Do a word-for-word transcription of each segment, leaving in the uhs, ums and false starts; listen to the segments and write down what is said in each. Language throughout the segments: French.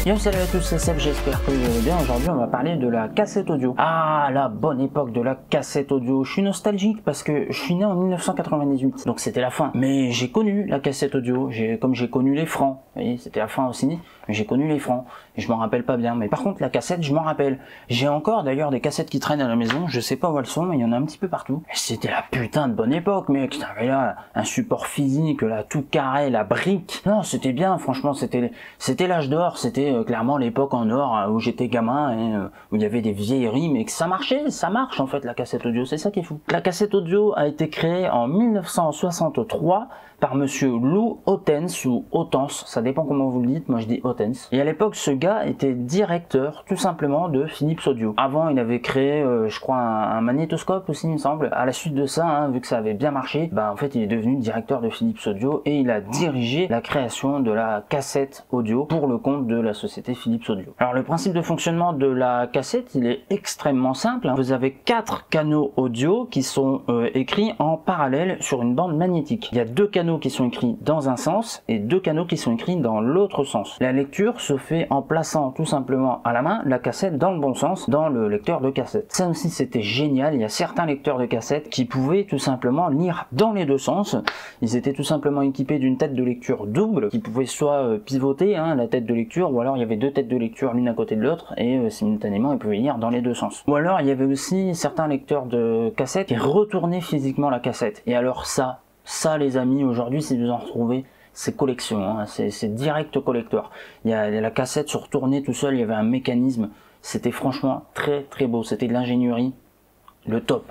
Yo, salut à tous, c'est Seb, j'espère que vous allez bien. Aujourd'hui on va parler de la cassette audio. Ah, la bonne époque de la cassette audio. Je suis nostalgique parce que je suis né en mille neuf cent quatre-vingt-dix-huit, donc c'était la fin. Mais j'ai connu la cassette audio, j'ai comme j'ai connu les francs. Vous voyez, c'était la fin aussi, mais j'ai connu les francs. Et je m'en rappelle pas bien, mais par contre la cassette, je m'en rappelle. J'ai encore d'ailleurs des cassettes qui traînent à la maison, je sais pas où elles sont, mais il y en a un petit peu partout. Et c'était la putain de bonne époque, mec. T'avais là un support physique, là tout carré, la brique. Non, c'était bien, franchement, c'était c'était l'âge d'or, c'était euh, clairement l'époque en or euh, où j'étais gamin et euh, où il y avait des vieilleries, mais que ça marchait, ça marche en fait la cassette audio, c'est ça qui est fou. La cassette audio a été créée en mille neuf cent soixante-trois par monsieur Lou Ottens ou Ottens, ça dépend comment vous le dites, moi je dis Ottens. Et à l'époque, ce gars était directeur tout simplement de Philips Audio. Avant, il avait créé, euh, je crois, un, un magnétoscope aussi, il me semble. À la suite de ça, hein, vu que ça avait bien marché, bah en fait, il est devenu directeur de Philips Audio et il a dirigé la création de la cassette audio pour le compte de la société Philips Audio. Alors, le principe de fonctionnement de la cassette, il est extrêmement simple, hein. Vous avez quatre canaux audio qui sont euh, écrits en parallèle sur une bande magnétique. Il y a deux canaux qui sont écrits dans un sens et deux canaux qui sont écrits dans l'autre sens. La lecture se fait en plaçant tout simplement à la main la cassette dans le bon sens dans le lecteur de cassette. Ça aussi c'était génial, il y a certains lecteurs de cassette qui pouvaient tout simplement lire dans les deux sens. Ils étaient tout simplement équipés d'une tête de lecture double qui pouvait soit pivoter hein, la tête de lecture, ou alors il y avait deux têtes de lecture l'une à côté de l'autre et euh, simultanément ils pouvaient lire dans les deux sens. Ou alors il y avait aussi certains lecteurs de cassette qui retournaient physiquement la cassette. Et alors ça, Ça les amis, aujourd'hui si vous en retrouvez, c'est collection, hein, c'est direct collector. Il y a la cassette se retournait tout seul, il y avait un mécanisme, c'était franchement très très beau, c'était de l'ingénierie, le top.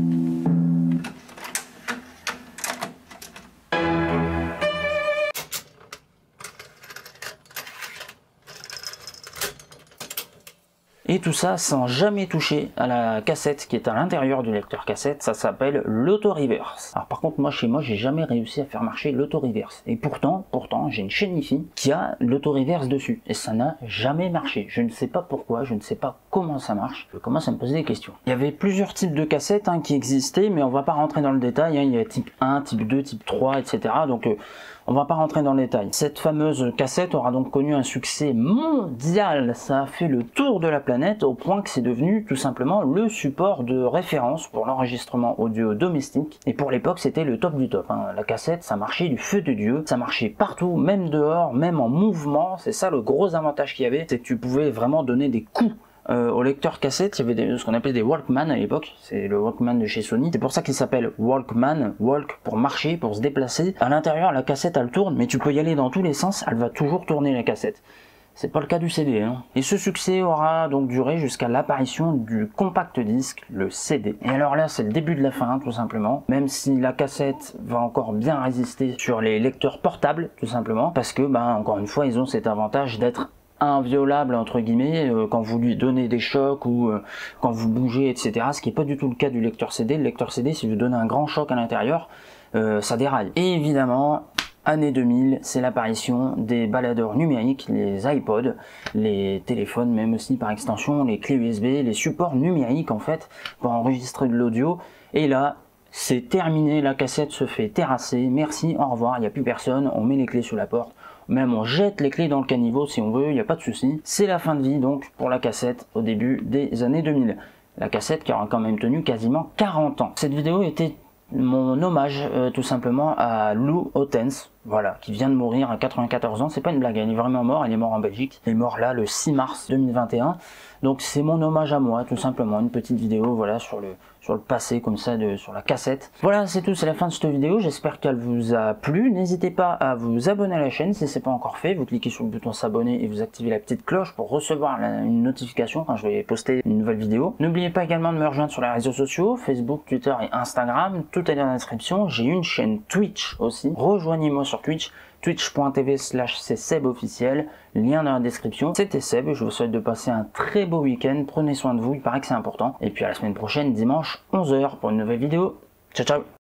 Et tout ça sans jamais toucher à la cassette qui est à l'intérieur du lecteur cassette, ça s'appelle l'auto-reverse. Alors par contre moi chez moi j'ai jamais réussi à faire marcher l'auto-reverse. Et pourtant, pourtant j'ai une chaîne hi-fi qui a l'auto-reverse dessus. Et ça n'a jamais marché. Je ne sais pas pourquoi, je ne sais pas comment ça marche. Je commence à me poser des questions. Il y avait plusieurs types de cassettes hein, qui existaient, mais on va pas rentrer dans le détail. Hein. Il y a type un, type deux, type trois, et cetera. Donc euh, on va pas rentrer dans le détail. Cette fameuse cassette aura donc connu un succès mondial. Ça a fait le tour de la planète au point que c'est devenu tout simplement le support de référence pour l'enregistrement audio domestique. Et pour l'époque, c'était le top du top. Hein. La cassette, ça marchait du feu de Dieu. Ça marchait partout, même dehors, même en mouvement. C'est ça le gros avantage qu'il y avait, c'est que tu pouvais vraiment donner des coups. Euh, au lecteur cassette, il y avait des, ce qu'on appelait des Walkman à l'époque, c'est le Walkman de chez Sony, c'est pour ça qu'il s'appelle Walkman, Walk pour marcher, pour se déplacer. À l'intérieur, la cassette elle tourne, mais tu peux y aller dans tous les sens, elle va toujours tourner la cassette. C'est pas le cas du C D, hein. Et ce succès aura donc duré jusqu'à l'apparition du compact disque, le C D. Et alors là, c'est le début de la fin, tout simplement. Même si la cassette va encore bien résister sur les lecteurs portables, tout simplement, parce que, bah, encore une fois, ils ont cet avantage d'être inviolable entre guillemets euh, quand vous lui donnez des chocs ou euh, quand vous bougez, etc., ce qui n'est pas du tout le cas du lecteur C D. Le lecteur C D, si vous donnez un grand choc à l'intérieur, euh, ça déraille. Et évidemment, année deux mille, c'est l'apparition des baladeurs numériques, les iPods, les téléphones même aussi par extension, les clés U S B, les supports numériques en fait pour enregistrer de l'audio. Et là, c'est terminé, la cassette se fait terrasser, merci, au revoir, il n'y a plus personne, on met les clés sous la porte. Même on jette les clés dans le caniveau si on veut, il n'y a pas de souci. C'est la fin de vie donc pour la cassette au début des années deux mille. La cassette qui aura quand même tenu quasiment quarante ans. Cette vidéo était mon hommage euh, tout simplement à Lou Ottens, voilà, qui vient de mourir à quatre-vingt-quatorze ans. C'est pas une blague, il est vraiment mort, il est mort en Belgique. Il est mort là le six mars deux mille vingt et un. Donc c'est mon hommage à moi, tout simplement, une petite vidéo voilà sur le sur le passé comme ça, de, sur la cassette. Voilà, c'est tout, c'est la fin de cette vidéo, j'espère qu'elle vous a plu. N'hésitez pas à vous abonner à la chaîne si ce n'est pas encore fait, vous cliquez sur le bouton s'abonner et vous activez la petite cloche pour recevoir la, une notification quand je vais poster une nouvelle vidéo. N'oubliez pas également de me rejoindre sur les réseaux sociaux, Facebook, Twitter et Instagram, tout est dans la description. J'ai une chaîne Twitch aussi, rejoignez-moi sur Twitch, twitch point tv slash c'est Seb officiel, lien dans la description. C'était Seb, je vous souhaite de passer un très beau week-end, prenez soin de vous, il paraît que c'est important. Et puis à la semaine prochaine, dimanche onze heures pour une nouvelle vidéo. Ciao ciao.